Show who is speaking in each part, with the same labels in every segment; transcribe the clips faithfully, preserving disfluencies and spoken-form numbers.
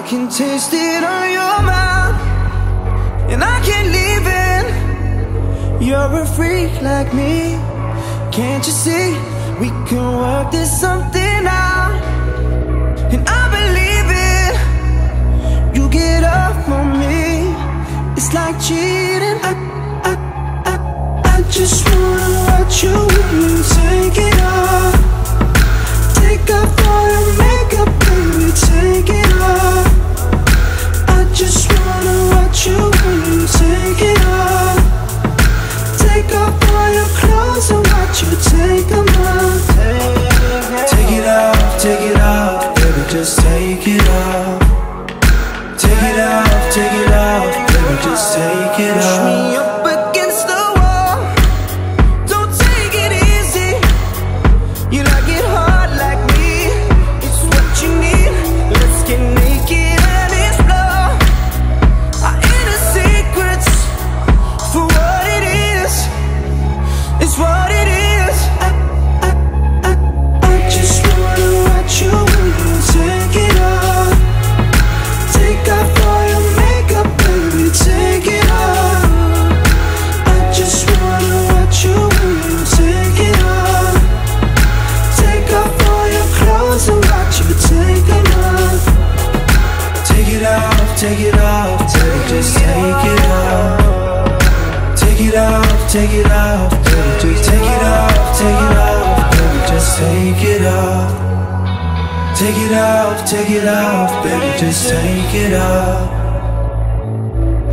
Speaker 1: can taste it on your mouth, and I can't leave it. You're a freak like me, can't you see? We can work this something out, and I believe it. You get up on me, it's like cheating. I, I, I, I just wanna watch you when you take it off. Take off all your makeup, baby, take it off. I just wanna watch you when you take it off. Take off all your clothes and watch you take them off. Take it off, take it off, baby, just take it off. Take it off, take it off, baby, just take it off. Push me up against the wall, don't take it easy. You like it hard like me, it's what you need. Let's get naked and explore our inner secrets for what it is. It's what it is. I, I, I, I just wanna watch you when you take it off. Take off all your makeup, baby, take it off. I just wanna watch you when you take it off. Take off all your clothes and watch you take them off. Take it off, take it off, baby, just take it off. Take it off, take it off, baby, just take it off, take it off, baby, just take it off. Take it off, take it off, baby, just take it off.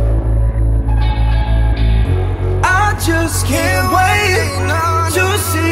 Speaker 1: I just can't wait to see